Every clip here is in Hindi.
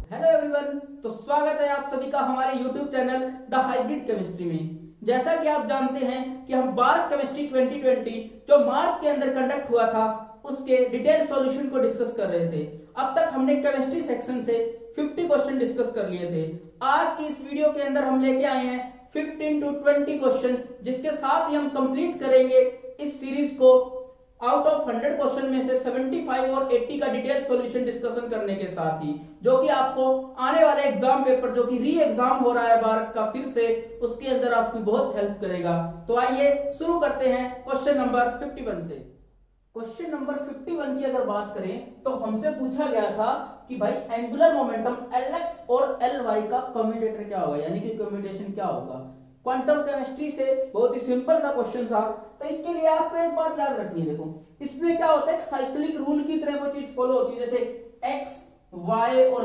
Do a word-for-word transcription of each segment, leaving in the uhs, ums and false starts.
हेलो एवरीवन, तो स्वागत है आप सभी का हमारे YouTube channel the hybrid chemistry में। जैसा कि आप जानते हैं कि हम बार्क केमिस्ट्री ट्वेंटी ट्वेंटी जो मार्च के अंदर कंडक्ट हुआ था उसके डिटेल सॉल्यूशन को डिस्कस कर रहे थे। अब तक हमने केमिस्ट्री सेक्शन से पचास क्वेश्चन डिस्कस कर लिए थे। आज की इस वीडियो के अंदर हम लेके आए हैं पंद्रह टू बीस क्वेश्चन, जिसके साथ ही हम कंप्लीट करेंगे इस सीरीज को आउट ऑफ हंड्रेड क्वेश्चन में से पचहत्तर और अस्सी का डिटेल सॉल्यूशन डिस्कशन करने के साथ ही जो कि आपको आने वाले एग्जाम पेपर जो कि री एग्जाम हो रहा है बार्क का फिर से, उसके अंदर आपकी बहुत हेल्प करेगा। तो आइए शुरू करते हैं क्वेश्चन नंबर इक्यावन से। क्वेश्चन नंबर इक्यावन की अगर बात करें तो हमसे पूछा गया था कि भाई एंगुलर मोमेंटम एल एक्स और एल वाई का कम्यूटेटर क्या होगा, यानी कि कम्यूटेशन क्या होगा। क्वांटम केमिस्ट्री से बहुत ही सिंपल सा क्वेश्चन था, तो इसके लिए आपको एक बात याद रखनी है। देखो इसमें क्या होता है, साइक्लिक रूल की तरह वो चीज फॉलो होती है, जैसे एक्स वाई और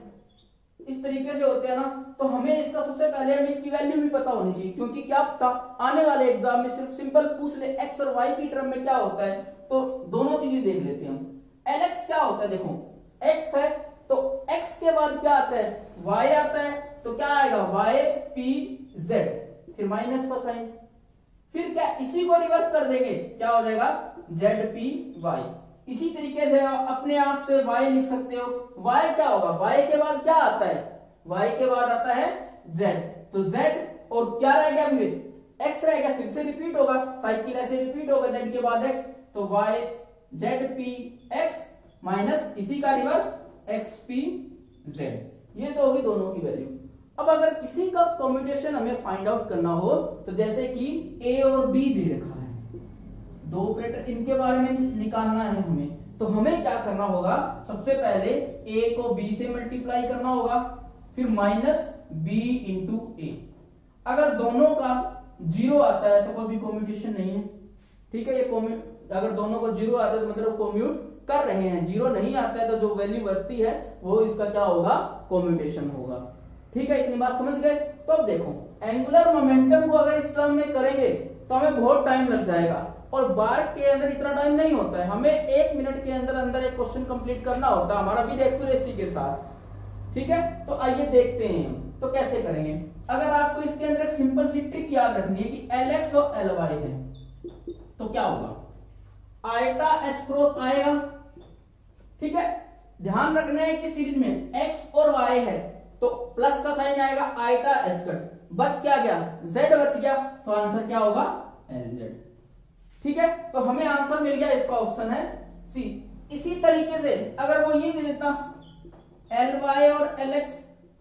जेड इस तरीके से होते हैं ना। तो हमें इसका सबसे पहले हमें इसकी वैल्यू भी पता होनी चाहिए, क्योंकि क्या पता आने वाले एग्जाम में सिर्फ सिंपल पूछ ले एक्स और वाई की टर्म में क्या होता है, तो दोनों चीजें देख लेते हैं हम। एल एक्स क्या होता है, देखो एक्स है तो एक्स के बाद क्या आता है, वाई आता है, तो क्या आएगा वाई पी जेड, फिर माइनस का साइन, फिर क्या इसी को रिवर्स कर देंगे, क्या हो जाएगा जेड पी वाई। इसी तरीके से अपने आप से y लिख सकते हो। y क्या होगा, y के बाद क्या आता है, y के बाद आता है z, तो z और क्या रह गया, फिर x रह गया, फिर से रिपीट होगा, साइकिल ऐसे रिपीट होगा, z के बाद x, तो y z p x minus इसी का रिवर्स एक्स पी जेड। ये तो होगी दोनों की वैल्यू। अब अगर किसी का कम्यूटेशन हमें फाइंड आउट करना हो, तो जैसे कि a और b दे रखा है, दो ऑपरेटर, इनके बारे में निकालना है हमें, तो हमें क्या करना होगा, सबसे पहले a को b से मल्टीप्लाई करना होगा, फिर माइनस b इंटू ए। अगर दोनों का जीरो आता है तो कोई भी कम्यूटेशन नहीं है, ठीक है। ये कम्यूट अगर दोनों को जीरो आता है तो मतलब कम्यूट कर रहे हैं, जीरो नहीं आता है तो जो वैल्यू बचती है वो इसका क्या होगा, कम्यूटेशन होगा, ठीक है। इतनी बात समझ गए। तो अब देखो एंगुलर मोमेंटम को अगर इस टर्म में करेंगे तो हमें बहुत टाइम लग जाएगा, और बार्क के अंदर इतना टाइम नहीं होता है, हमें एक मिनट के अंदर अंदर एक क्वेश्चन कंप्लीट करना होता है हमारा विद एक्यूरेसी के साथ, ठीक है। तो आइए देखते हैं तो कैसे करेंगे। अगर आपको इसके अंदर एक सिंपल सी ट्रिक याद रखनी है कि एल एक्स और एल वाई है, तो क्या होगा, आयटा एच क्रॉस आएगा, ठीक है। ध्यान रखना है कि सीरीज में एक्स और वाई है तो प्लस का साइन आएगा, आयटा एच कट, बच क्या गया, जेड बच गया, तो आंसर क्या होगा एल जेड, ठीक है। तो हमें आंसर मिल गया, इसका ऑप्शन है सी। इसी तरीके से अगर वो ये दे देता एल वाई और एल एक्स,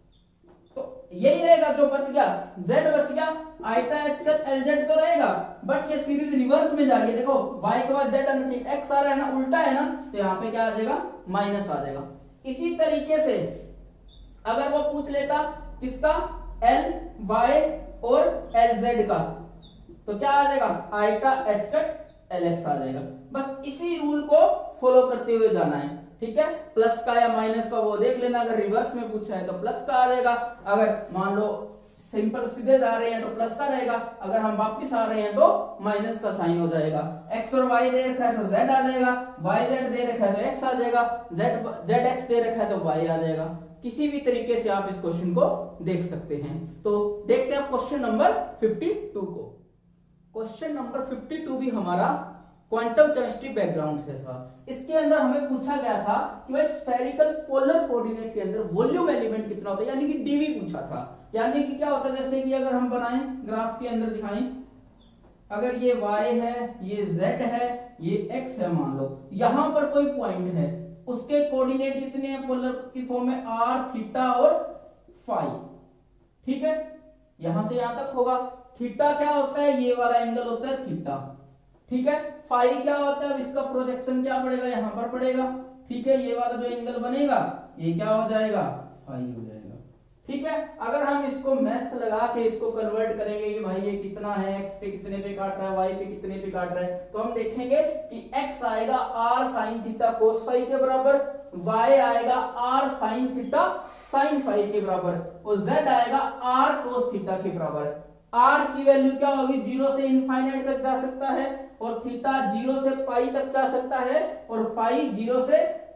तो यही रहेगा जो बच गया, जेड बच गया, iota h cut L z तो रहेगा, बट ये सीरीज रिवर्स में जाके देखो y के बाद z एक्स आ रहा है ना, उल्टा है ना, तो यहाँ पे क्या आ जाएगा, माइनस आ जाएगा। इसी तरीके से अगर वो पूछ लेता किसका, एल वाई और एल जेड का, तो क्या आ जाएगा, iota h cut L x आ जाएगा। बस इसी रूल को फॉलो करते हुए जाना है, ठीक है। प्लस का या माइनस का वो देख लेना, अगर रिवर्स में पूछा है तो प्लस का आ जाएगा, अगर मान लो सिंपल सीधे जा रहे हैं तो प्लस का रहेगा, अगर हम वापस आ रहे हैं तो माइनस का साइन हो जाएगा। एक्स और वाई दे रखा है तो जेड आ जाएगा, वाई जेड दे रखा है तो एक्स आ जाएगा, जेड जेड एक्स दे रखा है तो वाई आ जाएगा। किसी भी तरीके से आप इस क्वेश्चन को देख सकते हैं। तो देखते हैं क्वेश्चन नंबर बावन को। क्वेश्चन नंबर बावन भी हमारा क्वांटम केमिस्ट्री बैकग्राउंड से था। इसके अंदर हमें पूछा गया था कि भाई स्फेरिकल पोलर कोऑर्डिनेट के अंदर वॉल्यूम एलिमेंट कितना होता है, यानी कि डीवी पूछा था। यानी कि क्या होता है, जैसे कि अगर हम बनाएं ग्राफ के अंदर दिखाएं, अगर ये y है, ये z है, ये x है, मान लो यहां पर कोई पॉइंट है, उसके कोऑर्डिनेट कितने हैं पोलर की फॉर्म में, r थीटा और फाई, ठीक है। यहां से यहां तक होगा। थीटा क्या होता है, ये वाला एंगल होता है थीटा, ठीक है। फाई क्या होता है, इसका प्रोजेक्शन क्या पड़ेगा, यहां पर पड़ेगा, ठीक है। ये वाला जो एंगल बनेगा ये क्या हो जाएगा, फाई हो जाएगा, ठीक है। अगर हम इसको मैथ लगा के इसको कन्वर्ट करेंगे कि भाई ये कितना है, x पे कितने पे काट रहा है, y पे कितने पे काट रहा है, तो हम देखेंगे कि x आएगा r sin theta cos phi के बराबर, y आएगा r sin theta sin phi के बराबर, और z आएगा r cos थीटा के बराबर। r की वैल्यू क्या होगी, जीरो से इनफाइनाइट तक जा सकता है, और थीटा जीरो से पाई तक जा सकता है, और फाई जीरो से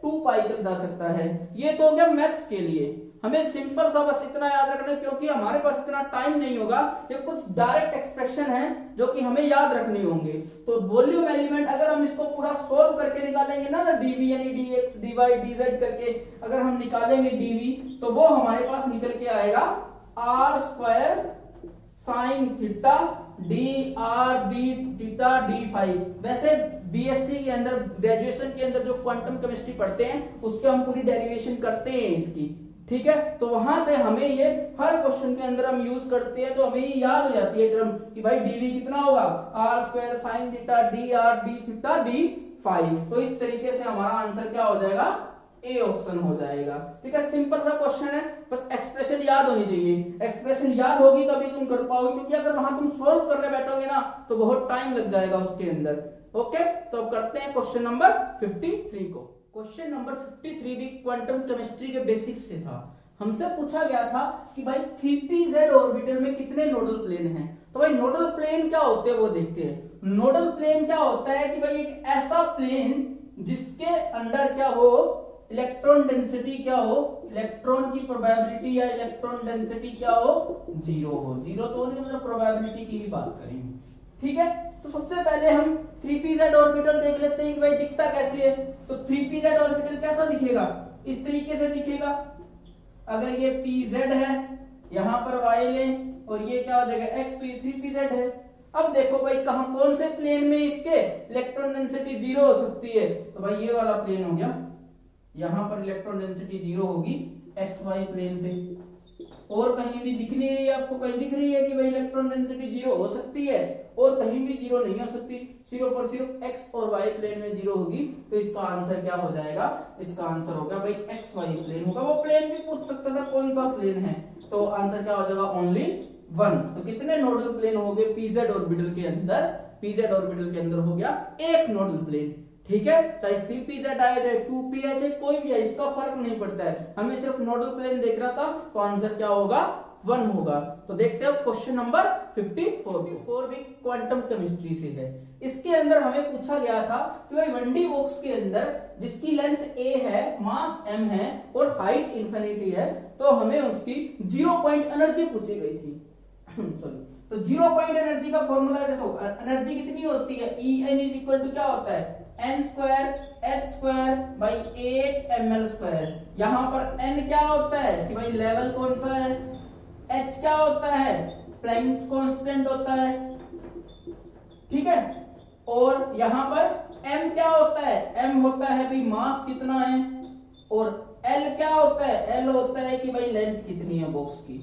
टू पाई तक जा सकता है। ये तो हो गया मैथ्स के लिए। हमें सिंपल सा बस इतना याद रखना है, क्योंकि हमारे पास इतना टाइम नहीं होगा। ये कुछ डायरेक्ट एक्सप्रेशन है जो कि हमें याद रखने होंगे। तो वॉल्यूम एलिमेंट अगर हम इसको पूरा सोल्व करके निकालेंगे ना, डीवी यानी d x d y d z करके अगर हम निकालेंगे डीवी, तो वो हमारे पास निकल के आएगा r square sine theta d r d theta d phi. वैसे बीएससी के अंदर, ग्रेजुएशन के अंदर जो क्वांटम केमिस्ट्री पढ़ते हैं उसके हम पूरी डेरिवेशन करते हैं इसकी, ठीक है। तो वहां से हमें ये हर क्वेश्चन के अंदर हम यूज करते हैं, तो हमें ये याद हो जाती है टर्म कि भाई डीवी कितना होगा, r square sine theta d r d theta d phi. तो इस तरीके से हमारा आंसर क्या हो जाएगा, ए ऑप्शन हो जाएगा, ठीक है। सिंपल सा क्वेश्चन है, बस एक्सप्रेशन याद होनी चाहिए। एक्सप्रेशन याद होगी तभी तुम कर पाओगे, क्योंकि अगर वहां तुम सोल्व करने बैठोगे ना तो बहुत टाइम लग जाएगा उसके अंदर। ओके, तो अब करते हैं क्वेश्चन नंबर तिरेपन को। क्वेश्चन नंबर तिरेपन भी क्वांटम केमिस्ट्री के बेसिक्स से था। हमसे पूछा गया था कि भाई थ्री पी जेड ऑर्बिटल में कितने नोडल प्लेन हैं। तो भाई नोडल प्लेन क्या होते हैं वो देखते हैं। नोडल प्लेन क्या होता है कि भाई एक ऐसा प्लेन जिसके अंदर क्या हो, इलेक्ट्रॉन डेंसिटी क्या हो, इलेक्ट्रॉन की प्रोबेबिलिटी या इलेक्ट्रॉन डेंसिटी क्या हो, जीरो हो। जीरो तो नहीं, मतलब प्रोबेबिलिटी की भी बात करेंगे, ठीक है। तो सबसे पहले हम थ्री पी जेड ऑर्बिटल देख लेते हैं कि भाई दिखता कैसे है। तो थ्री पी जेड ऑर्बिटल कैसा दिखेगा, इस तरीके से दिखेगा। अगर ये पी जेड है, यहां पर वाई लें और ये क्या हो जाएगा x p, three p z है। अब देखो भाई कहां, कौन से प्लेन में इसके इलेक्ट्रॉन डेंसिटी जीरो हो सकती है। तो भाई ये वाला प्लेन हो गया, यहां पर इलेक्ट्रॉन डेंसिटी जीरो होगी एक्स वाई प्लेन पे। और कहीं भी दिख नहीं रही है आपको, कहीं दिख रही है कि भाई इलेक्ट्रॉन डेंसिटी जीरो हो सकती है और कहीं भी जीरो नहीं हो सकती, सिर्फ और सिर्फ एक्स और वाई प्लेन में जीरो होगी। तो इसका आंसर क्या हो जाएगा, इसका आंसर होगा भाई एक्स वाई प्लेन होगा। वो प्लेन भी पूछ सकता था कौन सा प्लेन है, तो आंसर क्या हो जाएगा ओनली वन। तो कितने नोडल प्लेन हो गए पीजेड ऑर्बिटल के अंदर, पीजेड ऑर्बिटल के अंदर हो गया एक नोडल प्लेन, ठीक है। चाहे थ्री पी जेड आए, चाहे टू पी आए, चाहे कोई भी आए, इसका फर्क नहीं पड़ता है। हमें सिर्फ नोडल प्लेन देख रहा था, तो आंसर क्या होगा, वन होगा। तो देखते हो क्वेश्चन नंबर चौवन भी क्वांटम केमिस्ट्री से है। इसके अंदर हमें पूछा गया था कि भाई वन डी बॉक्स के अंदर जिसकी लेंथ ए है, मास एम है और हाइट इंफिनिटी है, तो हमें उसकी जीरो पॉइंट एनर्जी पूछी गई थी। सॉरी, तो जीरो पॉइंट एनर्जी का फॉर्मूला देखो, एनर्जी कितनी होती है, e n is equal to क्या होता है, n square h square by eight m l square. यहां पर एन क्या होता है कि भाई लेवल कौन सा है, एच क्या होता है, प्लैंक्स कांस्टेंट होता है, ठीक है। और यहां पर एम क्या होता है, एम होता है भाई मास कितना है, और एल क्या होता है, एल होता है कि भाई लेंथ कितनी है बॉक्स की,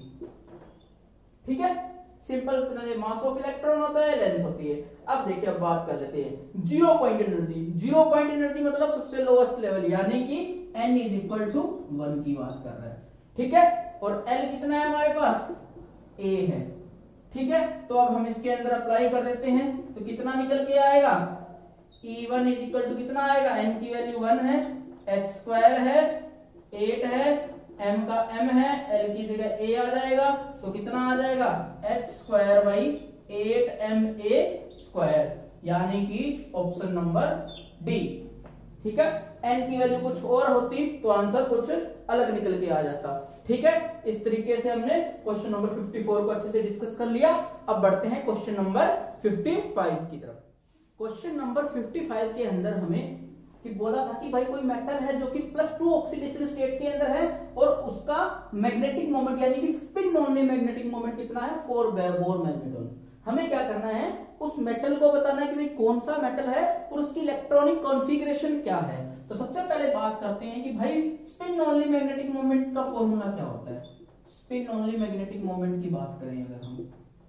ठीक है। सिंपल मास ऑफ इलेक्ट्रॉन होता है, लेंथ होती है। अब देखिए, अब बात कर लेते हैं zero point energy. Zero point energy मतलब सबसे लोएस्ट लेवल, यानी कि n is equal to one की बात कर रहा है, ठीक है। और L कितना है हमारे पास, A है, ठीक है। तो अब हम इसके अंदर अप्लाई कर देते हैं, तो कितना निकल के आएगा, e one is equal to कितना आएगा, n की वैल्यू वन है, h स्क्वायर है, एट है, m का m है, l की जगह a आ जाएगा, तो कितना आ जाएगा h square by eight m a square, यानी कि ऑप्शन नंबर डी, ठीक है। n की वैल्यू कुछ और होती तो आंसर कुछ अलग निकल के आ जाता, ठीक है। इस तरीके से हमने क्वेश्चन नंबर चौवन को अच्छे से डिस्कस कर लिया। अब बढ़ते हैं क्वेश्चन नंबर पचपन की तरफ। क्वेश्चन नंबर पचपन के अंदर हमें कि बोला था कि भाई कोई मेटल है जो कि प्लस टू ऑक्सीडेशन स्टेट के अंदर है और उसका मैग्नेटिक मोमेंट यानी कि स्पिन ओनली मैग्नेटिक मोमेंट कितना है, फोर बोर मैग्नेटॉन। हमें क्या करना है, उस मेटल को बताना है कि भाई कौन सा मेटल है और उसकी इलेक्ट्रॉनिक कॉन्फ़िगरेशन क्या है। तो सबसे पहले बात करते हैं कि भाई स्पिन ओनली मैग्नेटिक मोमेंट का फॉर्मूला क्या होता है। स्पिन ओनली मैग्नेटिक मोमेंट की बात करें अगर हम,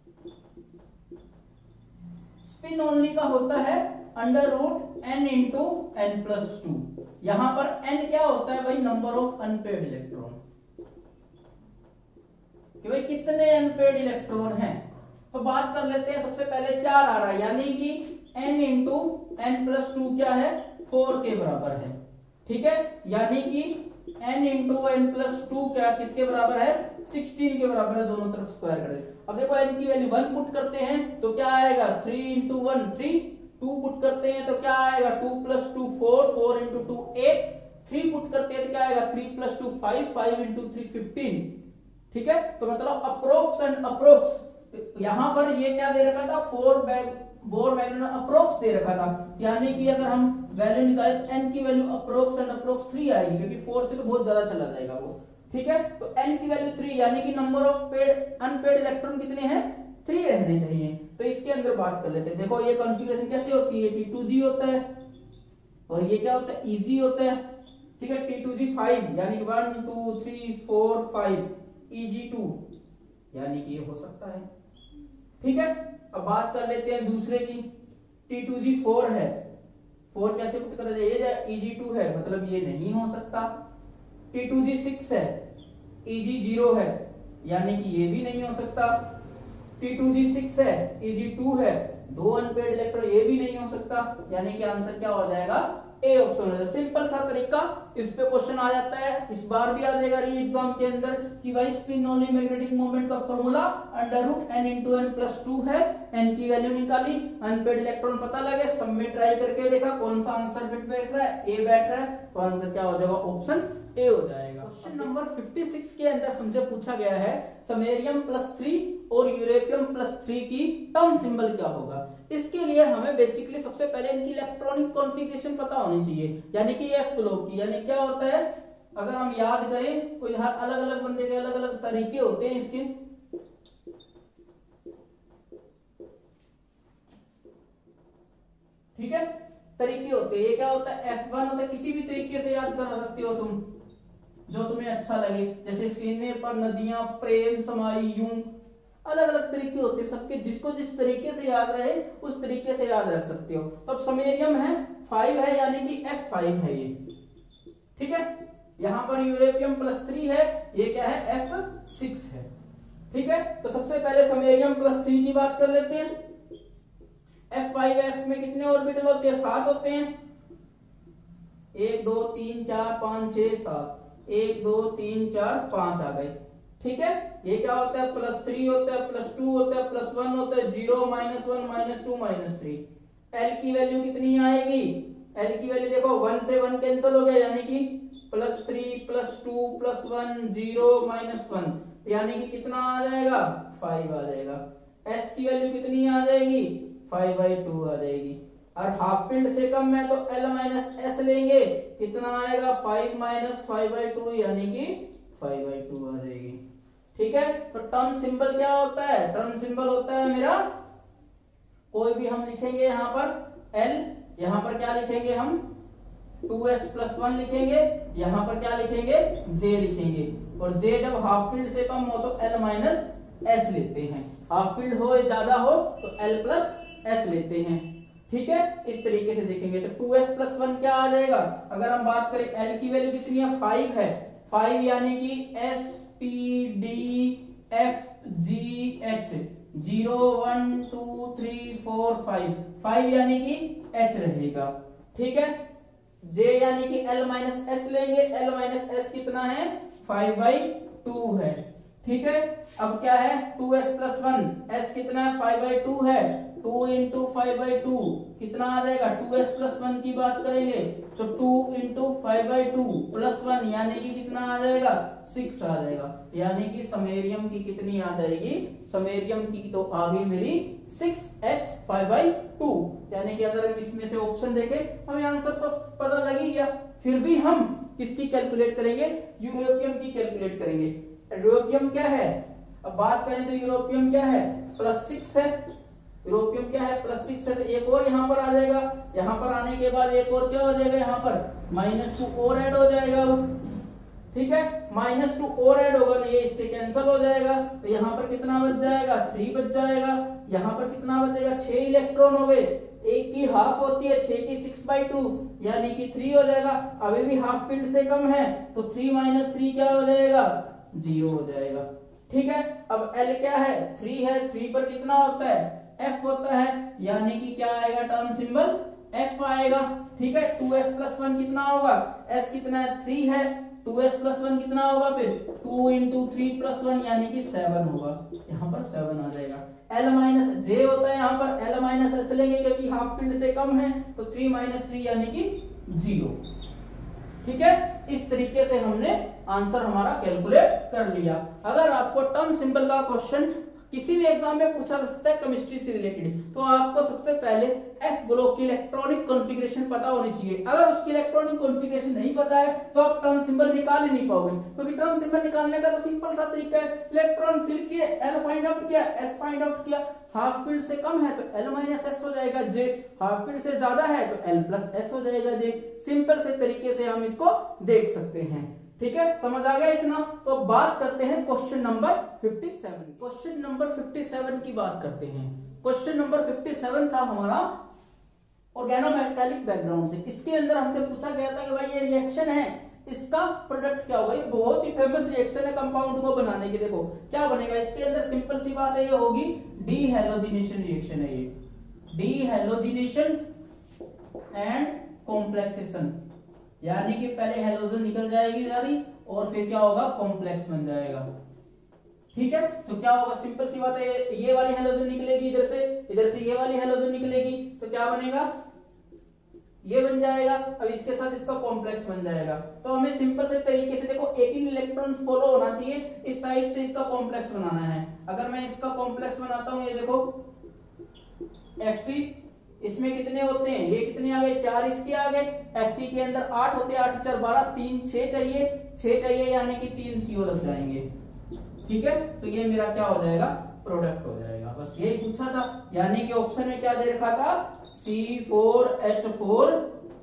स्पिन ओनली का होता है under root n into n plus two. यहां पर एन क्या होता है भाई, नंबर ऑफ अनपेड इलेक्ट्रॉन, कि भाई कितने अनपेड इलेक्ट्रॉन हैं। तो बात कर लेते हैं, सबसे पहले चार आ रहा है, यानी कि n into n plus two क्या है, फोर के बराबर है, ठीक है। यानी कि n into n plus two क्या किसके बराबर है, सिक्सटीन के बराबर है, दोनों तरफ स्क्वायर करें। अब देखो n की वैल्यू वन पुट करते हैं तो क्या आएगा, three into one three, two put करते हैं तो क्या आएगा, two plus two four, four into two eight, three put करते हैं तो क्या आएगा, three plus two five, five into three fifteen. ठीक है, तो मतलब अप्रोक्स एंड अप्रोक्स, यहां पर ये क्या दे रखा था, फोर बैग बोर मैग्नेट अप्रोक्स दे रखा था, यानी कि अगर हम वैल्यू निकाले तो n की value approx and approx three आएगी, क्योंकि फोर से तो बहुत ज्यादा चला जाएगा वो। ठीक है, तो n की वैल्यू थ्री, यानी कि number of paired unpaired electron कितने हैं, थ्री रहने चाहिए। तो इसके अंदर बात कर लेते हैं। देखो ये कॉन्फ़िगरेशन कैसे होती है, टी टू जी होता है और ये क्या होता है, ईजी होता है। ठीक है, टी टू जी फाइव, यानी कि one two three four five, e g two, यानी कि ये हो सकता है। ठीक है, अब बात कर लेते हैं दूसरे की, टी टू जी फोर है, फोर कैसे पुट करा जाए, ये ईजी टू है, मतलब ये नहीं हो सकता। टी टू जी सिक्स है, ईजी जीरो है, यानी कि ये भी नहीं हो सकता। टी टू जी सिक्स है, ईजी टू है, दो अनपेड इलेक्ट्रॉन, ये भी नहीं हो सकता, यानी कि आंसर क्या हो जाएगा, ए ऑप्शन हो जाएगा। सिंपल सा तरीका, इस पे क्वेश्चन आ जाता है, इस बार भी आ जाएगा री एग्जाम के अंदर कि भाई स्पिन ओनली मैग्नेटिक मोमेंट का formula under root n into n plus two है, एन की वैल्यू निकाली, अनपेड इलेक्ट्रॉन पता लगे, सब में ट्राई करके देखा कौन सा आंसर फिट बैठ रहा है, ए बैठ रहा है, तो आंसर क्या हो जाएगा, ऑप्शन ए हो जाएगा। क्वेश्चन नंबर फिफ्टी सिक्स के अंदर हमसे पूछा गया है समैरियम प्लस थ्री और यूरेनियम प्लस थ्री की टर्म सिंबल क्या होगा। इसके लिए हमें बेसिकली सबसे पहले इनकी इलेक्ट्रॉनिक कॉन्फ़िगरेशन पता होनी चाहिए, यानी कि एफ ब्लॉक की, यानी क्या होता है, अगर हम याद करें तो यहाँ अलग अलग बंदे के अलग अलग तरीके होते हैं इसके। ठीक है, तरीके होते हैं, ये क्या होता है, एफ वन होता है, किसी भी तरीके से याद कर सकते हो तुम, जो तुम्हें अच्छा लगे, जैसे सीने पर नदियां प्रेम समाई, यूं अलग अलग तरीके होते हैं सबके, जिसको जिस तरीके से याद रहे उस तरीके से याद रख सकते हो। तो अब समैरियम है फाइव है, यानी कि एफ फाइव है ये। ठीक है, यहां पर यूरेनियम प्लस थ्री है, ये क्या है, एफ सिक्स है। ठीक है, तो सबसे पहले समैरियम प्लस थ्री की बात कर लेते हैं। एफ फाइव एफ में कितने ऑर्बिटल होते हैं, सात होते हैं, एक दो तीन चार पांच छह सात, एक दो तीन चार पांच आ गए। ठीक है, ये क्या होता है, प्लस थ्री होता है, प्लस टू होता है, प्लस वन होता है, zero minus one minus two minus three. L की वैल्यू कितनी आएगी, एल की वैल्यू देखो वन से वन कैंसिल हो गया, यानी कि plus three plus two plus one, zero minus one, यानी कि कितना आ जाएगा, फाइव आ जाएगा। एस की वैल्यू कितनी आ जाएगी, फाइव बाई टू आ जाएगी, और हाफ फील्ड से कम है तो एल माइनस एस लेंगे, कितना आएगा, five minus five by two, यानी कि फाइव बाई टू आ जाएगी। ठीक है, तो टर्म सिंबल क्या होता है, टर्म सिंबल होता है मेरा, कोई भी हम लिखेंगे यहाँ पर एल, यहाँ पर क्या लिखेंगे हम, टू एस प्लस वन लिखेंगे, यहाँ पर क्या लिखेंगे, जे लिखेंगे, और जे जब हाफ फील्ड से कम हो तो एल माइनस एस लेते हैं, हाफ फील्ड हो ज्यादा हो तो एल प्लस एस लेते हैं। ठीक है, इस तरीके से देखेंगे तो टू एस प्लस वन क्या आ जाएगा, अगर हम बात करें एल की वैल्यू कितनी है, फाइव है, फाइव यानी कि s p d f g h, zero one two three four five, five यानी कि एच रहेगा। ठीक है, जे यानी कि एल माइनस एस लेंगे, एल माइनस एस कितना है, फाइव बाई टू है। ठीक है, अब क्या है, two s plus one, s कितना है, फाइव बाई टू है, two into five by two कितना आ जाएगा, टू एस प्लस वन की बात करेंगे तो two into five by two plus one, यानी कि कितना आ जाएगा, सिक्स आ जाएगा, यानी कि समैरियम की कितनी आ जाएगी, समैरियम की तो आ गई मेरी six h five by two, यानी कि अगर हम इसमें से ऑप्शन देखें हमें आंसर तो पता लग ही गया, फिर भी हम किसकी कैलकुलेट करेंगे, यूरोपियम की कैलकुलेट करेंगे। यूरोपियम क्या है, अब बात करें तो यूरोपियम क्या है, प्लस सिक्स है, यूरोपियम क्या है, प्लस सिक्स है, तो एक और यहाँ पर आ जाएगा, यहाँ पर आने के बाद एक और क्या हो जाएगा, यहाँ पर माइनस टू और ऐड हो जाएगा। ठीक है, माइनस टू और ऐड होगा तो ये इससे कैंसिल हो जाएगा, तो यहाँ पर कितना बच जाएगा, थ्री बच जाएगा, यहाँ पर कितना बचेगा, छह इलेक्ट्रॉन हो गए, एक की हाफ होती है, छह की सिक्स बाई टू, यानी कि थ्री हो जाएगा, अभी भी हाफ फील्ड से कम है तो थ्री माइनस थ्री क्या हो जाएगा, जीरो हो जाएगा। ठीक है, अब एल क्या है, थ्री है, थ्री पर कितना होता है, एफ होता है, यानी कि क्या आएगा, टर्म सिंबल एफ आएगा। ठीक है, टू एस प्लस वन कितना होगा, एस कितना है, थ्री है, टू एस प्लस वन कितना होगा, फिर two into three plus one, यानी कि सेवन होगा, यहाँ पर सेवन आ जाएगा। एल माइनस जे होता है, यहाँ पर एल माइनस एस लेंगे क्योंकि हाफ फील्ड से कम है, तो थ्री माइनस थ्री यानी कि जीरो। ठीक है, इस तरीके से हमने आंसर हमारा कैलकुलेट कर लिया। अगर आपको टर्म सिंबल का क्वेश्चन किसी भी एग्जाम में पूछा जा सकता है केमिस्ट्री से रिलेटेड, तो आपको सबसे पहले एफ ब्लॉक की इलेक्ट्रॉनिक कॉन्फ़िगरेशन पता होनी चाहिए। अगर उसकी इलेक्ट्रॉनिक कॉन्फ़िगरेशन नहीं पता है तो आप टर्म सिंबल निकाल ही नहीं पाओगे, क्योंकि टर्म सिंबल निकालने का तो सिंपल सा तरीका है, इलेक्ट्रॉन फिल किए, एल फाइंड आउट किया, एस फाइंड आउट किया, हाफ फील्ड से कम है तो एल माइनस एस हो जाएगा जे, हाफ फील्ड से ज्यादा है तो एल प्लस एस हो जाएगा जे। सिंपल से तरीके से हम इसको देख सकते हैं। ठीक है, समझ आ गया इतना? तो बात करते हैं क्वेश्चन नंबर सत्तावन। क्वेश्चन नंबर सत्तावन की बात करते हैं। क्वेश्चन नंबर सत्तावन था हमारा ऑर्गेनोमेटालिक बैकग्राउंड से। इसके अंदर हमसे पूछा गया था कि भाई ये रिएक्शन है, इसका प्रोडक्ट क्या होगा। ये बहुत ही फेमस रिएक्शन है कंपाउंड को बनाने की। देखो क्या बनेगा इसके अंदर, सिंपल सी बात है, ये होगी डी हैलोजिनेशन रिएक्शन है। ये डी हैलोजिनेशन एंड कॉम्प्लेक्सेशन, यानी कि पहले हैलोजन निकल जाएगी सारी और फिर क्या होगा, कॉम्प्लेक्स बन जाएगा। ठीक है, तो क्या होगा, सिंपल सी बात है, ये वाली हैलोजन निकलेगी इधर से, इधर से ये वाली हैलोजन निकलेगी, तो क्या बनेगा, ये बन जाएगा। अब इसके साथ इसका कॉम्प्लेक्स बन जाएगा। तो हमें सिंपल से तरीके से देखो अठारह इलेक्ट्रॉन फॉलो होना चाहिए, इस टाइप से इसका कॉम्प्लेक्स बनाना है। अगर मैं इसका कॉम्प्लेक्स बनाता हूं, ये देखो Fe, इसमें कितने होते हैं, ये कितने आ गए, चार इसके आ गए। Fe के अंदर आठ होते हैं, आठ चार बारह, तीन छह चाहिए, छह चाहिए यानी कि तीन सीओ लग जाएंगे। ठीक है, तो ये मेरा क्या हो जाएगा, प्रोडक्ट हो जाएगा। बस यही पूछा था, यानी कि ऑप्शन में क्या दे रखा था, C four H four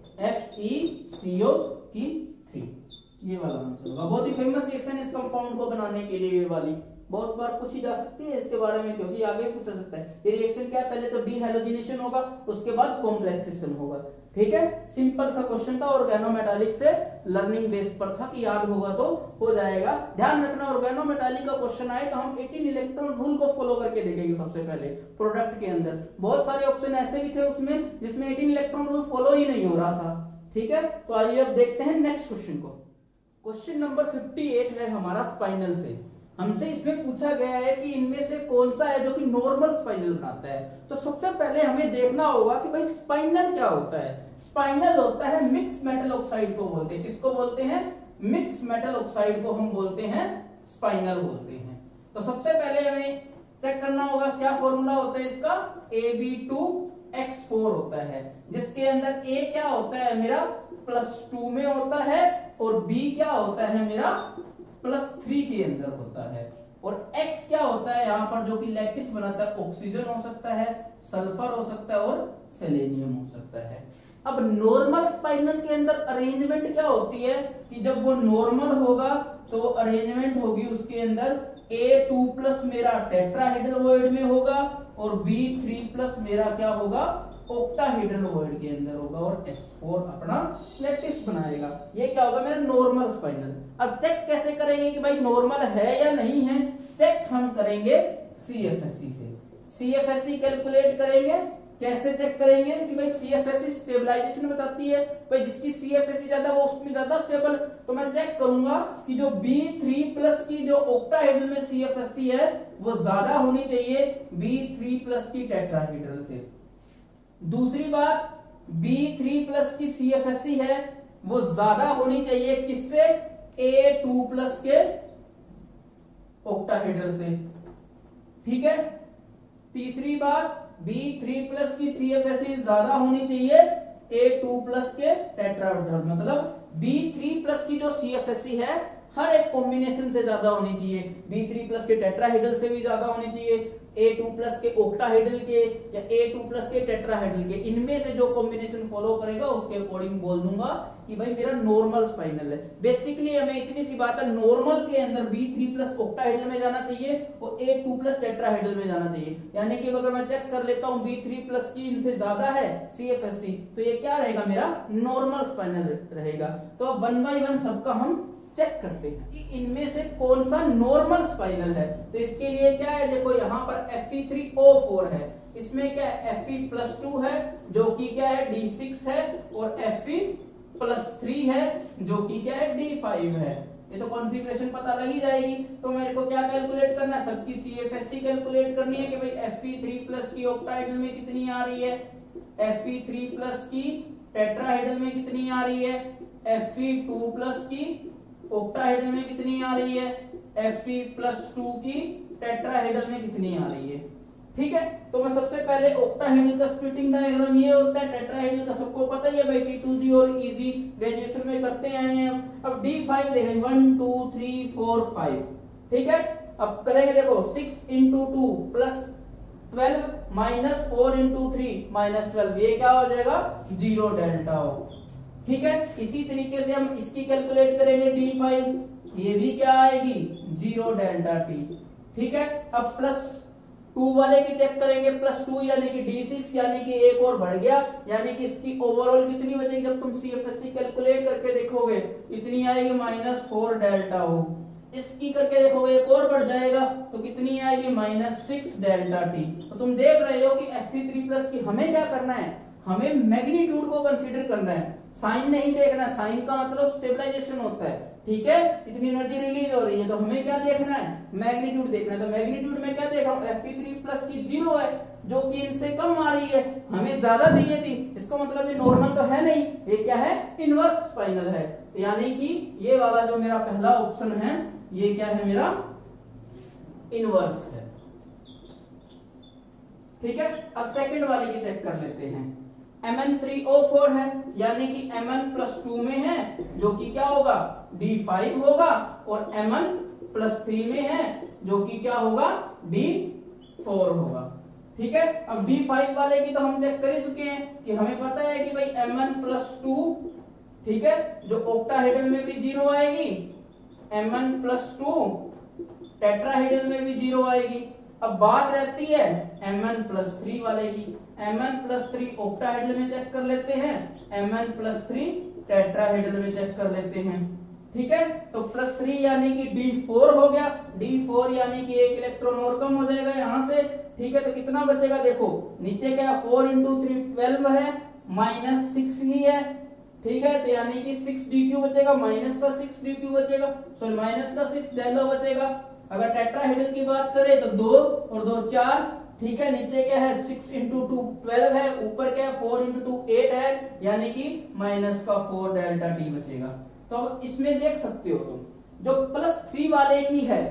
F E C O की थ्री, ये वाला आंसर होगा। बहुत ही फेमस रिएक्शन है इस कंपाउंड को बनाने के लिए, ये वाली बहुत बार पूछी जा सकती है इसके बारे में, क्योंकि आगे पूछा सकता है। ये रिएक्शन क्या है, पहले तो डी हैलोजिनेशन होगा, उसके बाद कॉम्प्लेक्सेशन होगा। ठीक है, सिंपल सा क्वेश्चन था, ऑर्गेनोमेटालिक से लर्निंग बेस पर था कि याद होगा तो हो जाएगा। ध्यान रखना, ऑर्गेनोमेटालिक का क्वेश्चन आए तो हम अठारह इलेक्ट्रॉन रूल को फॉलो करके देखेंगे। सबसे पहले प्रोडक्ट के अंदर बहुत सारे ऑप्शन ऐसे भी थे उसमें जिसमें अठारह इलेक्ट्रॉन रूल फॉलो ही नहीं हो रहा था। ठीक है, तो आइए अब देखते हैं नेक्स्ट क्वेश्चन को। क्वेश्चन नंबर अट्ठावन है हमारा स्पाइनल से। हमसे इसमें पूछा गया है कि इनमें से कौन सा है जो कि नॉर्मल स्पाइनल बनाता है। तो सबसे पहले हमें देखना होगा कि भाई स्पाइनल क्या होता है। स्पाइनल होता है मिक्स मेटल ऑक्साइड को बोलते हैं। किसको बोलते हैं, मिक्स मेटल ऑक्साइड को हम बोलते हैं स्पाइनल बोलते हैं। तो सबसे पहले हमें चेक करना होगा क्या फॉर्मूला होता है इसका, A B two X four होता है, जिसके अंदर ए क्या होता है मेरा प्लस टू में होता है और बी क्या होता है मेरा प्लस थ्री के अंदर होता है, और X क्या होता है यहाँ पर जो कि लैटिस बनाता है, ऑक्सीजन हो सकता है, सल्फर हो सकता है और सेलेनियम हो सकता है। अब नॉर्मल स्पाइनल के अंदर अरेंजमेंट क्या होती है कि जब वो नॉर्मल होगा तो अरेंजमेंट होगी उसके अंदर ए टू प्लस मेरा टेट्राहेड्रल वॉइड में होगा और बी थ्री प्लस मेरा क्या होगा, ऑक्टाहेड्रल वॉइड के अंदर होगा, और एक्स फोर अपना लैटिस बनाएगा। ये क्या होगा मेरा नॉर्मल स्पाइनल। अब चेक कैसे करेंगे कि भाई नॉर्मल है या नहीं है, चेक हम करेंगे सीएफएससी से। सीएफएससी कैलकुलेट करेंगे। कैसे चेक करेंगे कि भाई सीएफएससी स्टेबलाइजेशन बताती है, भाई जिसकी सीएफएससी ज्यादा वो उसमें ज्यादा स्टेबल। तो मैं चेक करूंगा कि जो बी थ्री प्लस की जो ऑक्टाहेड्रल में सीएफएससी है वो ज्यादा होनी चाहिए बी थ्री प्लस की टेट्राहेड्रल से। दूसरी बात, बी थ्री प्लस की सीएफएससी है वो ज्यादा होनी चाहिए किससे, ए टू प्लस के ऑक्टाहेड्रल से। ठीक है, तीसरी बात, बी थ्री प्लस की सीएफएससी ज्यादा होनी चाहिए ए टू प्लस के टेट्राहेड्रल, मतलब बी थ्री प्लस की जो सीएफएससी है हर एक कॉम्बिनेशन से ज्यादा होनी चाहिए। बी थ्री प्लस के टेट्राहेड्रल से भी ज्यादा होनी चाहिए, ए टू प्लस के ऑक्टाहेड्रल के या ए टू प्लस के टेट्राहेड्रल के। इनमें से जो कॉम्बिनेशन फॉलो करेगा उसके अकॉर्डिंग बोल दूंगा कि भाई मेरा नॉर्मल स्पाइनल है। बेसिकली हमें इतनी सी बात है, नॉर्मल के अंदर बी थ्री प्लस ऑक्टाहेड्रल में जाना चाहिए और ए टू प्लस टेट्राहेड्रल में जाना चाहिए। यानी कि अगर मैं चेक कर लेता हूं बी थ्री प्लस की इनसे ज्यादा है सीएफएससी, तो ये क्या रहेगा मेरा नॉर्मल स्पाइनल रहेगा। तो वन बाई वन सबका हम चेक करते हैं कि इनमें से कौन सा नॉर्मल स्पाइनल है। तो इसके लिए क्या है, देखो यहाँ पर F E three O four है, इसमें क्या है एफ ई प्लस टू है जो कि क्या है डी सिक्स है, और एफ ई प्लस थ्री है जो कि क्या है डी फाइव है। ये तो कॉन्फ़िगरेशन पता लगी जाएगी। तो मेरे को क्या कैलकुलेट करना है, सबकी सीएफएससी कैलकुलेट करनी है कि भाई एफ ई थ्री प्लस की ऑक्टाहेड्रल में कितनी आ रही है, एफ ई थ्री प्लस की टेट्राहेड्रल में कितनी आ रही है, Fe टू प्लस की ऑक्टाहेड्रल में कितनी आ रही है, Fe प्लस टू की टेट्राहेड्रल में कितनी आ रही है। ठीक है, तो मैं सबसे पहले ऑक्टाहेड्रल का स्प्लिटिंग डायग्राम ये होता है, टेट्राहेड्रल का सबको पता ही है भाई, टी टू डी और इजी ग्रेजुएशन में करते आए हैं। अब डी फाइव देखेंगे, one two three four five. ठीक है, अब करेंगे देखो six into two plus twelve minus four into three minus twelve, ये क्या हो जाएगा, जीरो डेल्टा हो। ठीक है, इसी तरीके से हम इसकी कैलकुलेट करेंगे डी फाइव, ये भी क्या आएगी, जीरो डेल्टा टी। ठीक है, अब प्लस टू वाले की चेक करेंगे, प्लस टू यानी कि डी सिक्स, यानी कि एक और बढ़ गया, यानी कि इसकी ओवरऑल कितनी बचेगी, जब तुम सीएफएससी कैलकुलेट करके देखोगे इतनी आएगी माइनस फोर डेल्टा हो। इसकी करके देखोगे एक और बढ़ जाएगा तो कितनी आएगी, माइनस सिक्स डेल्टा टी। तो तुम देख रहे हो कि एफ पी थ्री प्लस की हमें क्या करना है, हमें मैग्नीट्यूड को कंसीडर करना है, साइन नहीं देखना है। साइन का मतलब स्टेबलाइजेशन होता है। ठीक है, इतनी एनर्जी रिलीज हो रही है तो हमें क्या देखना है, मैग्नीट्यूड देखना है। तो मैग्नीट्यूड में क्या देख रहा हूं, एफ पी थ्री प्लस की जीरो है, जो कि इनसे कम आ रही है, हमें ज्यादा चाहिए थी, इसका मतलब ये नॉर्मल तो है नहीं, ये क्या है, इनवर्स स्पाइनल है। यानी कि ये वाला जो मेरा पहला ऑप्शन है ये क्या है, मेरा इनवर्स है। ठीक है, अब सेकंड वाली की चेक कर लेते हैं। M N three O four है, यानी कि एम एन प्लस टू में है, जो कि क्या होगा, डी फाइव होगा, और एम एन प्लस थ्री में है, जो कि क्या होगा, डी फोर होगा। ठीक है, अब डी फाइव वाले की तो हम चेक कर ही चुके हैं कि हमें पता है कि भाई एम एन प्लस टू, ठीक है, जो ऑक्टाहेड्रल में भी जीरो आएगी, M N plus two tetrahedral में भी जीरो आएगी। अब बात रहती है एम एन प्लस थ्री वाले की, M N plus three octahedral में चेक कर लेते हैं, M N plus three tetrahedral में चेक कर लेते हैं। ठीक है, तो प्लस थ्री यानी कि डी फोर हो गया, डी फोर यानी कि एक इलेक्ट्रॉन और कम हो जाएगा यहां से। ठीक है, तो कितना बचेगा, देखो नीचे क्या, फोर इंटू थ्री ट्वेल्व है, माइनस सिक्स ही है। ठीक है, तो यानी कि सिक्स डी क्यू बचेगा, माइनस का सिक्स डी क्यू बचेगा, सॉरी माइनस का सिक्स डेलो बचेगा। अगर टेट्राहेड्रल की बात करें तो दो और दो चार। ठीक है, नीचे क्या है, सिक्स इंटू टू ट्वेल्व है, ऊपर क्या है, फोर इंटू टू एट है, यानी कि माइनस का फोर डेल्टा टी बचेगा। तो अब इसमें देख सकते हो तुम, जो प्लस थ्री वाले की है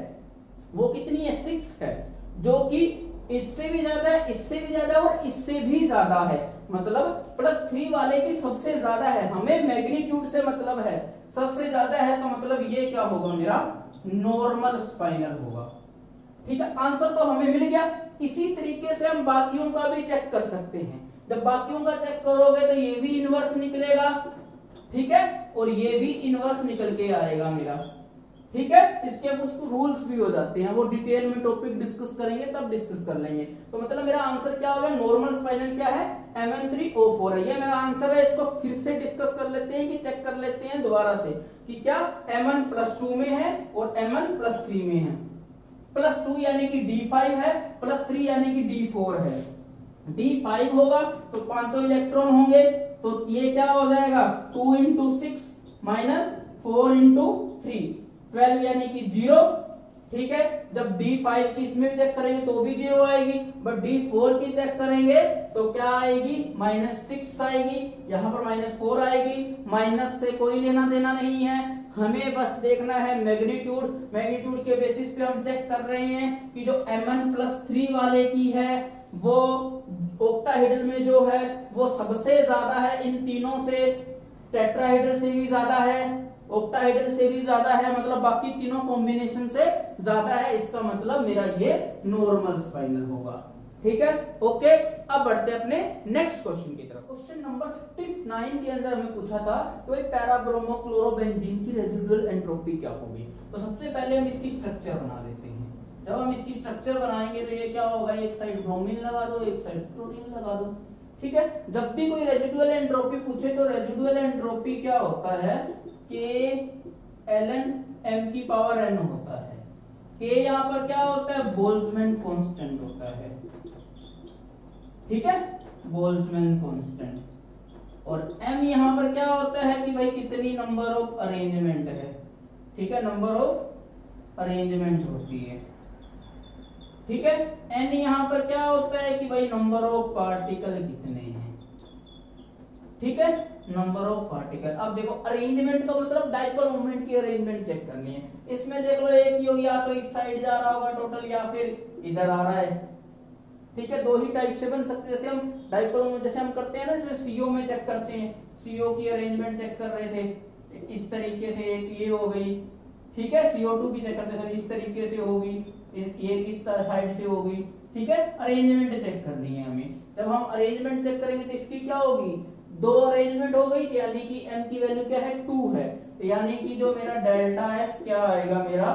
वो कितनी है, सिक्स है, जो कि इससे भी ज्यादा है, इससे भी ज्यादा और इससे भी ज्यादा है। मतलब प्लस थ्री वाले की सबसे ज्यादा है, हमें मैग्नीट्यूड से मतलब है, सबसे ज्यादा है, तो मतलब ये क्या होगा, मेरा नॉर्मल स्पाइनल होगा। ठीक है, आंसर तो हमें मिल गया। इसी तरीके से हम बाकियों का भी चेक कर सकते हैं। जब बाकियों का चेक करोगे तो ये भी इनवर्स निकलेगा, ठीक है, और ये भी इनवर्स निकल के आएगा मेरा। ठीक है, इसके कुछ रूल्स भी हो जाते हैं, वो डिटेल में टॉपिक डिस्कस करेंगे तब डिस्कस कर लेंगे। तो मतलब मेरा आंसर क्या होगा, नॉर्मल स्पाइनल क्या है, M N three O four है, ये मेरा आंसर है। इसको फिर से डिस्कस कर लेते हैं, कि चेक कर लेते हैं दोबारा से कि क्या एम एन प्लस टू में है और एम एन प्लस थ्री में है। प्लस टू यानी कि डी फाइव है, प्लस थ्री यानी कि डी फोर है। डी फाइव होगा तो पांचों इलेक्ट्रॉन होंगे, तो ये क्या हो जाएगा, two into six minus four into three, twelve यानी कि जीरो। ठीक है, जब डी फाइव की इसमें चेक करेंगे तो भी जीरो आएगी, बट डी फोर की चेक करेंगे तो क्या आएगी, माइनस सिक्स आएगी, यहां पर माइनस फोर आएगी। माइनस से कोई लेना देना नहीं है, हमें बस देखना है मैग्नीट्यूड। मैग्नीट्यूड के बेसिस पे हम चेक कर रहे हैं कि जो एम एन प्लस थ्री वाले की है वो ऑक्टाहेड्रल में जो है वो सबसे ज्यादा है, इन तीनों से, टेट्राहेड्रल से भी ज्यादा है, ऑक्टाहेड्रल से भी ज्यादा है, मतलब बाकी तीनों कॉम्बिनेशन से ज्यादा है। इसका मतलब मेरा ये नॉर्मल स्पाइनल होगा। ठीक है, ओके। अब बढ़ते हैं अपने नेक्स्ट क्वेश्चन की तरफ। क्वेश्चन नंबर उनसठ के अंदर हमें पूछा था कि भाई पैराब्रोमोक्लोरोबेंजीन की रेसिडुअल एंट्रोपी क्या होगी। तो सबसे पहले हम इसकी स्ट्रक्चर बना लेते हैं। जब हम इसकी स्ट्रक्चर बनाएंगे तो ये क्या होगा, एक साइड ब्रोमीन लगा दो, एक साइड क्लोरीन लगा दो। ठीक है, जब भी कोई रेसिडुअल एंट्रोपी पूछे तो रेसिडुअल एंट्रोपी क्या होता है, के एल एन एम की पावर एन होता है। के यहाँ पर क्या होता है, बोल्ट्जमैन कांस्टेंट होता है। ठीक है, बोल्ट्जमैन कांस्टेंट। और एम यहाँ पर क्या होता है कि भाई कितनी नंबर ऑफ अरेंजमेंट है। ठीक है, नंबर ऑफ अरेंजमेंट होती है। ठीक है, एन यहाँ पर क्या होता है कि भाई नंबर ऑफ पार्टिकल कितने हैं। ठीक है, नंबर ऑफ पार्टिकल। अब देखो अरेंजमेंट का मतलब डाइपोल मोमेंट की अरेंजमेंट चेक करनी है। इसमें देख लो एक ही होगी, या तो इस साइड जा रहा होगा टोटल या फिर इधर आ रहा है। ठीक है, दो ही टाइप से बन सकते हैं, जैसे हम डाइपोल जैसे हम करते हैं ना, जैसे सीओ में चेक करते हैं, सीओ की अरेंजमेंट चेक कर रहे थे इस तरीके से, एक ये हो गई। ठीक है, सी ओ टू की चेक करते थे इस तरीके से होगी, इस ये किस तरह साइड से होगी। ठीक है, अरेंजमेंट चेक करनी है हमें। जब हम अरेंजमेंट चेक करेंगे तो इसकी क्या होगी, दो अरेंजमेंट हो गई, यानी कि m की वैल्यू क्या है, टू है, यानी कि जो मेरा डेल्टा s क्या आएगा, मेरा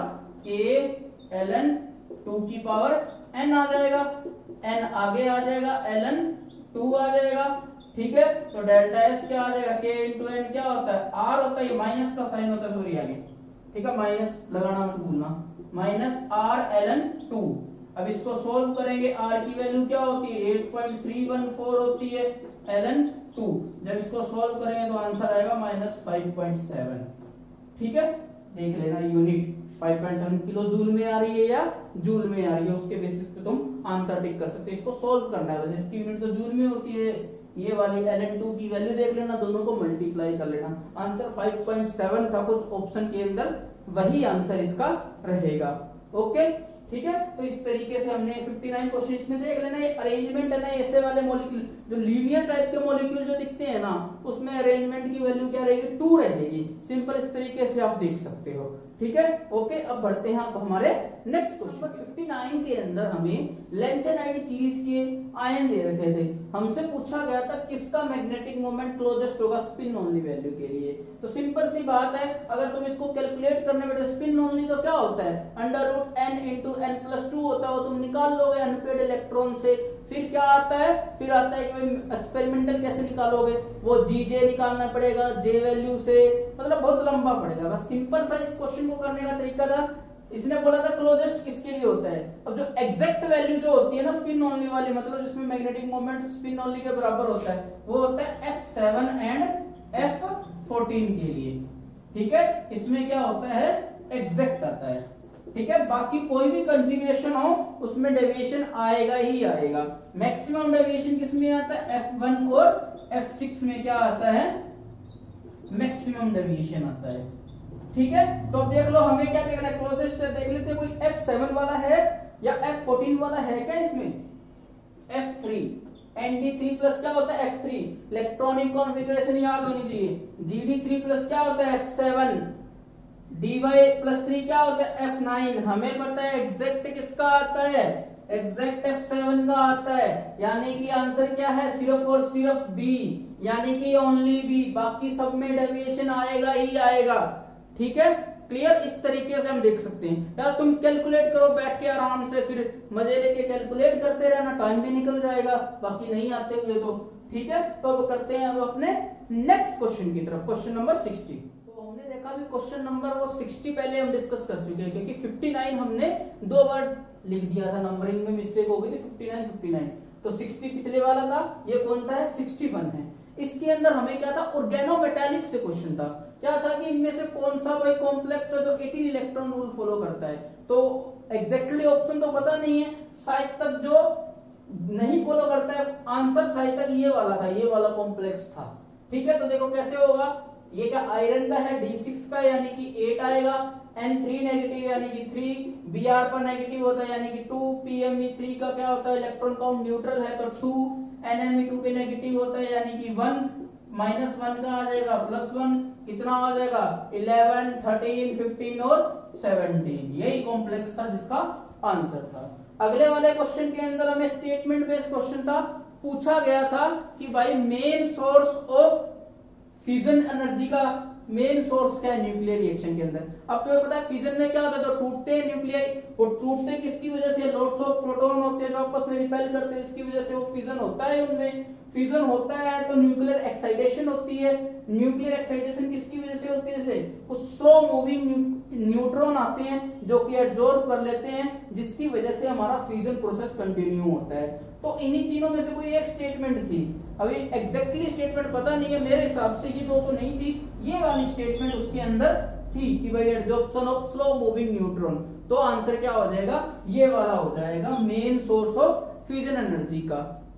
k ln टू की पावर n आ जाएगा, n आगे आ जाएगा, ln टू आ जाएगा। ठीक है, तो डेल्टा s क्या आ जाएगा, k इंटू n क्या होता है, r होता है, माइनस का साइन होता है, सॉरी आगे। ठीक है, माइनस लगाना मत भूलना, माइनस r ln टू। अब इसको सोल्व करेंगे, r की वैल्यू क्या होती है, eight point three one four होती है, ln टू। जब इसको सोल्व करेंगे तो आंसर आएगा माइनस फाइव पॉइंट सेवन। ठीक है, देख लेना unit five point seven kilo joule में आ रही है या जूल में आ रही है, उसके बेसिस पे तुम आंसर टिक कर सकते हो। इसको सोल्व करना है, वैसे इसकी यूनिट तो जूल में होती है, ये वाली ln टू की वैल्यू देख लेना, दोनों को मल्टीप्लाई कर लेना। आंसर फाइव पॉइंट सेवन था, कुछ ऑप्शन के अंदर वही आंसर इसका रहेगा। ओके, ठीक है, तो इस तरीके से हमने फिफ्टी नाइन क्वेश्चन इसमें देख लेना। ये अरेंजमेंट है ना, ऐसे वाले मॉलिक्यूल जो लीनियर टाइप के मॉलिक्यूल जो दिखते हैं ना, उसमें अरेंजमेंट की वैल्यू क्या रहेगी, टू रहेगी। सिंपल इस तरीके से आप देख सकते हो। ठीक है, ओके, अब बढ़ते हैं अब हमारे नेक्स्ट क्वेश्चन। फिफ्टी नाइन के अंदर हमें लेंथेनाइड सीरीज के आयन दे रखे थे, हमसे पूछा गया था किसका मैग्नेटिक मोमेंट क्लोजेस्ट होगा स्पिन ओनली वैल्यू के लिए। तो सिंपल सी बात है, अगर तुम इसको कैलकुलेट करने बैठे स्पिन ओनली तो क्या होता है, under root n into n plus two होता है, वो तुम निकाल लोगे अनपेड इलेक्ट्रॉन से। फिर क्या आता है, फिर आता है कि एक्सपेरिमेंटल कैसे निकालोगे, वो जी जे निकालना पड़ेगा जे वैल्यू से, मतलब बहुत लंबा पड़ेगा। बस सिंपल सा इस क्वेश्चन को करने का तरीका था, इसने बोला था क्लोजेस्ट किसके लिए होता है। अब जो एग्जैक्ट वैल्यू जो होती है ना स्पिन ओनली वाली, मतलब जिसमें मैग्नेटिक मोमेंट स्पिन ओनली के बराबर होता है, वो होता है F seven and F fourteen के लिए। ठीक है, इसमें क्या होता है, एग्जैक्ट आता है। ठीक है, बाकी कोई भी कॉन्फ़िगरेशन हो उसमें डेविएशन आएगा ही आएगा। मैक्सिमम डेविएशन किसमें आता है, एफ वन और एफ सिक्स में क्या आता है, मैक्सिमम डेविएशन आता है। ठीक है, तो अब देख लो हमें क्या देखना है, क्लोजेस्ट देख लेते हैं, कोई एफ सेवन वाला है या एफ फोर्टीन वाला है क्या इसमें, F three N D three plus क्या होता है, एफ थ्री। इलेक्ट्रॉनिक कॉन्फ़िगरेशन याद होनी चाहिए, जी डी थ्री प्लस क्या होता है, F seven, D Y plus three क्या होता है, एफ नाइन। हमें पता है एग्जैक्ट किसका आता है, एग्जैक्ट एफ सेवन का आता है, यानी कि आंसर क्या है, सिर्फ और सिर्फ बी, यानी कि ओनली बी, बाकी सब में डेविएशन आएगा ही आएगा। ठीक है, क्लियर, इस तरीके से हम देख सकते हैं। यार तुम कैलकुलेट करो बैठ के आराम से, फिर मजे लेके कैलकुलेट करते रहना, टाइम भी निकल जाएगा, बाकी नहीं आते हुए तो। ठीक है, तो अब करते हैं अब अपने नेक्स्ट क्वेश्चन की तरफ, क्वेश्चन नंबर सिक्सटी। तो हमने देखा भी क्वेश्चन नंबर वो सिक्सटी पहले हम डिस्कस कर चुके हैं, क्योंकि फिफ्टी नाइन हमने दो बार लिख दिया था, नंबरिंग में मिस्टेक हो गई थी, फिफ्टी नाइन फिफ्टी नाइन। तो सिक्सटी पिछले वाला था, ये कौन सा है, सिक्सटी वन है। इसके अंदर हमें क्या था, ऑर्गेनोमेटालिक से क्वेश्चन था। क्या था कि इनमें से कौन सा भाई कॉम्प्लेक्स है जो एटीन इलेक्ट्रॉन रूल फॉलो करता है। तो एग्जैक्टली ऑप्शन तो पता नहीं है, शायद तक जो नहीं फॉलो करता है आंसर शायद तक ये वाला था, ये वाला कॉम्प्लेक्स था। ठीक है, तो देखो कैसे होगा, ये क्या आयरन का है, डी सिक्स का यानी कि एट आएगा, एन थ्री नेगेटिव यानी कि थ्री, Br पर नेगेटिव होता है यानी कि two, P M E three का क्या होता है, इलेक्ट्रॉन काउंट न्यूट्रल है तो two, N M E two पे नेगेटिव होता है यानी कि वन, माइनस वन का आ जाएगा प्लस वन, कितना आ जाएगा इलेवन, थर्टीन, फिफ्टीन और सेवनटीन। यही कॉम्प्लेक्स था जिसका आंसर था। अगले वाले क्वेश्चन के अंदर हमें स्टेटमेंट बेस्ड क्वेश्चन था, पूछा गया था कि भाई main source of fission energy का मेन सोर्स क्या है न्यूक्लियर रिएक्शन के अंदर। अब तुम्हें पता है फिजन में क्या होता है, तो टूटते हैं न्यूक्लियाई, वो टूटते किसकी वजह से, लॉट्स ऑफ प्रोटॉन होते हैं जो आपस में रिपेल करते हैं, इसकी वजह से वो फिजन होता है। उनमें फिजन होता है तो न्यूक्लियर एक्साइटेशन होती है, न्यूक्लियर एक्साइटेशन किसकी वजह से होती है, जैसे कुछ स्लो मूविंग न्यूट्रॉन आते हैं जो कि एब्जॉर्ब कर लेते हैं, जिसकी वजह से हमारा फ्यूजन प्रोसेस कंटिन्यू होता है। तो इन्हीं तीनों में से कोई एक स्टेटमेंट थी, अभी एग्जैक्टली स्टेटमेंट पता नहीं है, मेरे हिसाब से ये दो तो नहीं थी, ये वाली स्टेटमेंट उसके अंदर थी कि भाई absorption of slow moving neutron. तो आंसर क्या हो जाएगा, ये वाला हो जाएगा main source of fusion energy का।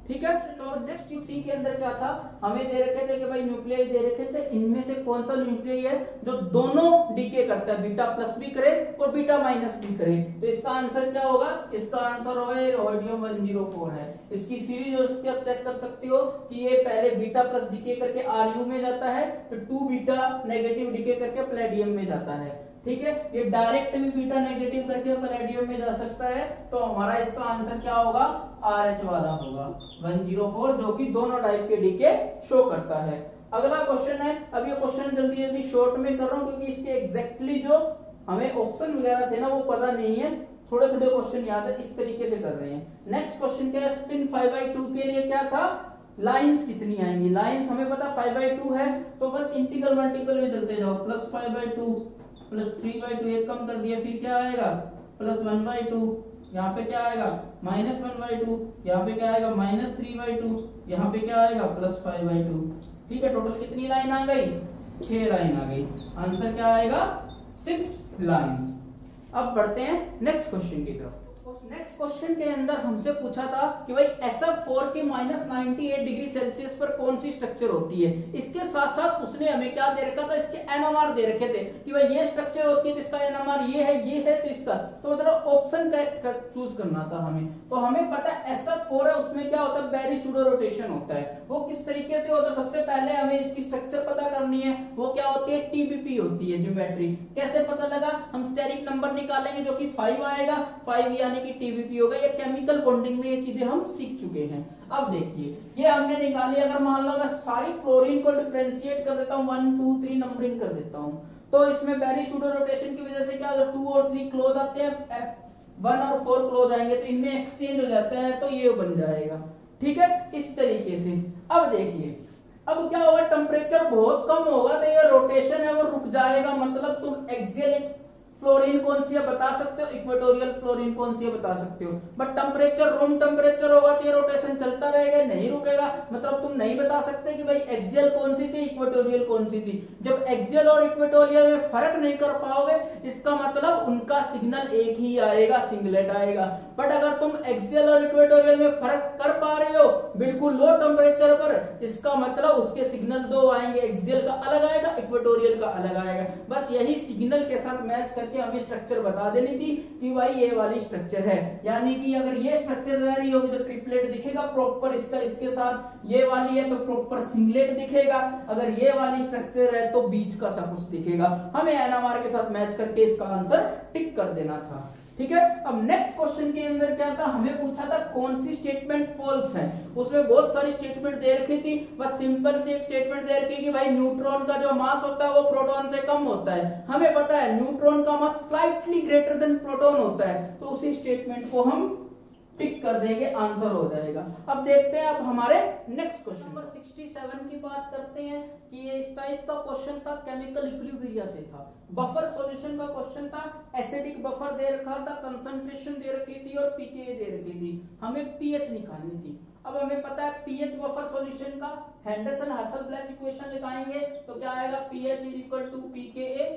ठीक है। तो तिरसठ के अंदर क्या था, हमें दे रखे थे कि भाई न्यूक्लियाई दे रखे थे, इनमें से कौन सा न्यूक्लियाई है जो दोनों डीके करता है, बीटा प्लस भी करे और बीटा माइनस भी करे। तो इसका आंसर क्या होगा, इसका आंसर होगा रोडियम एक सौ चार है। इसकी सीरीज उसके आप चेक कर सकते हो कि ये पहले बीटा प्लस डीके करके आरयू में जाता है, तो टू बीटा नेगेटिव डीके करके पैलेडियम में जाता है। ठीक है, ये डायरेक्ट भी बीटा नेगेटिव करके पैलेडियम में जा सकता है। तो हमारा इसका आंसर क्या होगा, आर एच वाला होगा एक सौ चार, जो कि दोनों टाइप के डीके शो करता है। अगला क्वेश्चन है, अब ये क्वेश्चन जल्दी जल्दी शॉर्ट में कर रहा हूं क्योंकि इसके एग्जैक्टली जो हमें ऑप्शन वगैरह थे ना वो पता नहीं है, थोड़े थोड़े क्वेश्चन याद है, इस तरीके से कर रहे हैं। नेक्स्ट क्वेश्चन क्या है, स्पिन फाइव बाई टू के लिए क्या था, लाइंस कितनी आएंगी। लाइंस हमें पता फाइव बाई टू है, तो बस इंटीग्रल मल्टीपल में चलते जाओ, plus five by two plus three by two, एक कम कर दिया, फिर क्या आएगा प्लस वन बाई टू, यहाँ पे क्या आएगा माइनस वन बाई टू, यहाँ पे क्या आएगा माइनस थ्री बाई टू, यहाँ पे क्या आएगा प्लस फाइव बाई टू। ठीक है, टोटल कितनी लाइन आ गई, छह लाइन आ गई। आंसर क्या आएगा, सिक्स लाइन्स। अब बढ़ते हैं नेक्स्ट क्वेश्चन की तरफ। नेक्स्ट क्वेश्चन के अंदर हमसे पूछा था कि भाई एस एफ फोर की minus ninety eight degree Celsius पर कौन सी स्ट्रक्चर होती है। इसके साथ साथ उसने हमें क्या दे रखा था, इसके एनएमआर दे रखे थे कि भाई ये स्ट्रक्चर होती है तो इसका एनएमआर ये है, ये है तो इसका, तो मतलब ऑप्शन करेक्ट कर, चूज करना था हमें। तो हमें पता है एस एफ फोर है, उसमें क्या होता है, बैरी सूडो रोटेशन होता है। वो किस तरीके से होता है, सबसे पहले हमें इसकी स्ट्रक्चर पता करनी है, वो क्या होती है, टीबीपी होती है ज्योमेट्री। कैसे पता लगा, हम स्टेरिक नंबर निकालेंगे जो कि फाइव आएगा, फाइव यानी कि टीबीपी होगा। ये केमिकल बॉन्डिंग में ये चीजें हम सीख चुके हैं। अब देखिए ये हमने निकाली, अगर मान लो मैं सारी फ्लोरीन को डिफरेंशिएट कर देता हूं, वन टू थ्री नंबरिंग कर देता हूं, तो इसमें बैरी सूडो रोटेशन की वजह से क्या होगा, टू और थ्री क्लोज आते हैं, वन और फोर क्लोज आएंगे, तो इनमें एक्सचेंज हो जाता है, तो ये बन जाएगा। ठीक है, इस तरीके से। अब देखिए अब क्या होगा, टेम्परेचर बहुत कम होगा तो ये रोटेशन है वो रुक जाएगा, मतलब तुम एक्सियल फ्लोरीन कौन सी है बता सकते हो, इक्वेटोरियल फ्लोरीन कौन सी है बता सकते हो। बट टेम्परेचर रूम टेम्परेचर होगा तो ये रोटेशन चलता रहेगा, नहीं रुकेगा, मतलब तुम नहीं बता सकते कि भाई एक्सियल कौन सी थी, इक्वेटोरियल कौन सी थी। जब एक्सियल और इक्वेटोरियल में फर्क नहीं कर पाओगे, इसका मतलब उनका सिग्नल एक ही आएगा, सिंगलेट आएगा। बट अगर तुम एक्सियल और इक्वेटोरियल में फर्क कर पा रहे हो बिल्कुल लो टेम्परेचर पर, इसका मतलब उसके सिग्नल दो आएंगे, एक्सियल का अलग आएगा, इक्वेटोरियल का अलग आएगा। बस यही सिग्नल के साथ मैच करके हमें स्ट्रक्चर बता देनी थी कि भाई ये वाली स्ट्रक्चर है, यानी कि अगर ये स्ट्रक्चर रह रही होगी तो ट्रिपलेट दिखेगा प्रॉपर इसका, इसके साथ ये वाली है तो प्रॉपर सिंगलेट दिखेगा, अगर ये वाली स्ट्रक्चर है तो बीच का सब कुछ दिखेगा। हमें एनएमआर के साथ मैच करके इसका आंसर टिक कर देना था। ठीक है, अब नेक्स्ट क्वेश्चन के अंदर क्या था, हमें पूछा था कौन सी स्टेटमेंट फॉल्स है। उसमें बहुत सारी स्टेटमेंट दे रखी थी, बस सिंपल से एक स्टेटमेंट दे रखी कि भाई न्यूट्रॉन का जो मास होता है वो प्रोटॉन से कम होता है। हमें पता है न्यूट्रॉन का mass slightly greater than proton होता है, तो उसी स्टेटमेंट को हम टिक कर देंगे, आंसर हो जाएगा। अब देखते हैं अब हमारे नेक्स्ट क्वेश्चन नंबर सड़सठ की बात करते हैं कि ये इस टाइप का क्वेश्चन था, केमिकल इक्विलिब्रियम से था, बफर सॉल्यूशन का क्वेश्चन था, एसिडिक बफर दे रखा था, कंसंट्रेशन दे रखी थी और पीके दे रखी थी, हमें पीएच निकालनी थी। अब हमें पता है पीएच बफर सॉल्यूशन का हेंडरसन हसल-ब्लैच इक्वेशन लगाएंगे तो क्या आएगा, pH is equal to pKa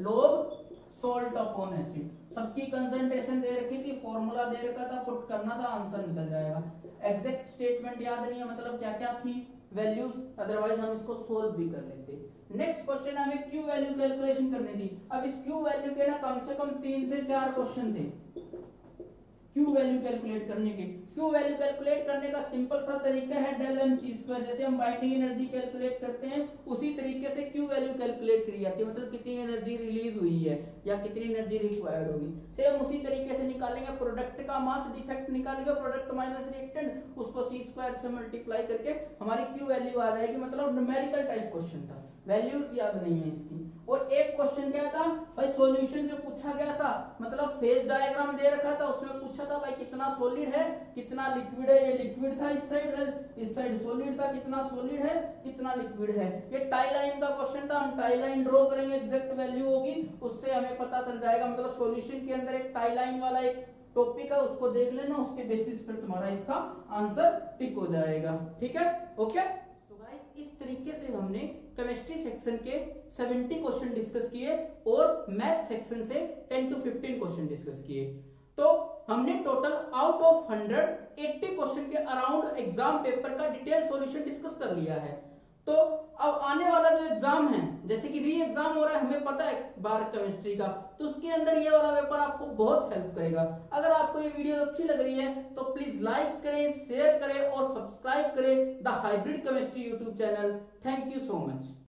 log salt upon acid. सबकी कंसंट्रेशन दे रखी थी, फॉर्मूला दे रखा था, पुट करना था, आंसर निकल जाएगा। एग्जैक्ट स्टेटमेंट याद नहीं है, मतलब क्या क्या थी वैल्यूज, अदरवाइज हम इसको सोल्व भी कर लेते। नेक्स्ट क्वेश्चन हमें क्यू वैल्यू कैलकुलेशन करनी थी। अब इस क्यू वैल्यू के ना कम से कम तीन से चार क्वेश्चन थे क्यू वैल्यू कैलकुलेट करने के। क्यू वैल्यू कैलकुलेट करने का सिंपल सा तरीका है डेल एम ची स्क्वायर, जैसे हम बाइंडिंग एनर्जी कैलकुलेट करते हैं उसी तरीके से क्यू वैल्यू कैलकुलेट करी जाती है, मतलब कितनी एनर्जी रिलीज हुई है या कितनी एनर्जी रिक्वायर्ड होगी। सेम उसी तरीके से निकालेंगे, प्रोडक्ट का मास डिफेक्ट निकालेंगे, प्रोडक्ट माइनस रिएक्टेंट, उसको सी स्क्वायर से मल्टीप्लाई करके हमारी क्यू वैल्यू आ जाएगी, मतलब न्यूमेरिकल टाइप क्वेश्चन था, वैल्यूज याद नहीं है इसकी। और एक क्वेश्चन क्या था भाई, सॉल्यूशन से पूछा गया था, मतलब फेज डायग्राम दे रखा था, उसमें पूछा था भाई कितना सॉलिड है कितना लिक्विड है, ये लिक्विड था इस साइड, इस साइड सॉलिड था, कितना सॉलिड है कितना लिक्विड है। ये टाई लाइन का क्वेश्चन था, हम टाई लाइन ड्रॉ करेंगे, एग्जैक्ट वैल्यू होगी, उससे हमें पता चल जाएगा, मतलब सॉल्यूशन के अंदर एक टाई लाइन वाला एक टॉपिक है, उसको देख लेना, उसके बेसिस पर तुम्हारा इसका आंसर टिक हो जाएगा। ठीक है, ओके। इस तरीके से हमने केमिस्ट्री सेक्शन के सत्तर क्वेश्चन डिस्कस किए और मैथ सेक्शन से ten to fifteen question discuss किए। तो हमने total out of hundred eighty question के अराउंड एग्जाम पेपर का डिटेल सॉल्यूशन डिस्कस कर लिया है। तो अब आने वाला जो एग्जाम है, जैसे कि री एग्जाम हो रहा है, हमें पता है बार केमिस्ट्री का, तो उसके अंदर ये वाला पेपर आपको बहुत हेल्प करेगा। अगर आपको ये वीडियो अच्छी लग रही है तो प्लीज लाइक करें, शेयर करें और सब्सक्राइब करें the hybrid Chemistry YouTube channel. Thank you so much.